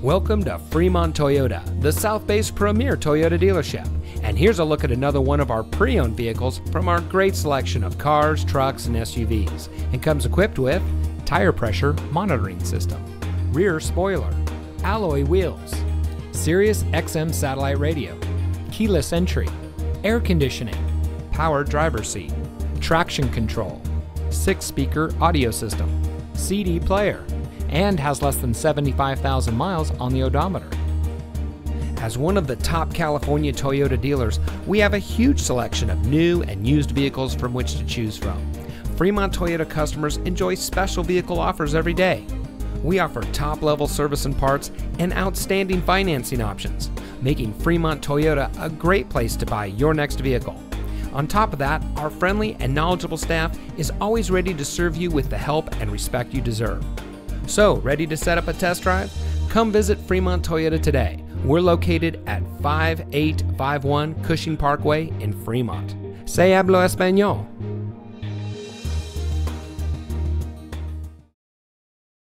Welcome to Fremont Toyota, the South Bay's premier Toyota dealership. And here's a look at another one of our pre-owned vehicles from our great selection of cars, trucks, and SUVs. It comes equipped with tire pressure monitoring system, rear spoiler, alloy wheels, Sirius XM satellite radio, keyless entry, air conditioning, power driver's seat, traction control, 6-speaker audio system, CD player, and has less than 75,000 miles on the odometer. As one of the top California Toyota dealers, we have a huge selection of new and used vehicles from which to choose from. Fremont Toyota customers enjoy special vehicle offers every day. We offer top-level service and parts and outstanding financing options, making Fremont Toyota a great place to buy your next vehicle. On top of that, our friendly and knowledgeable staff is always ready to serve you with the help and respect you deserve. So, ready to set up a test drive? Come visit Fremont Toyota today. We're located at 5851 Cushing Parkway in Fremont. Se hablo español.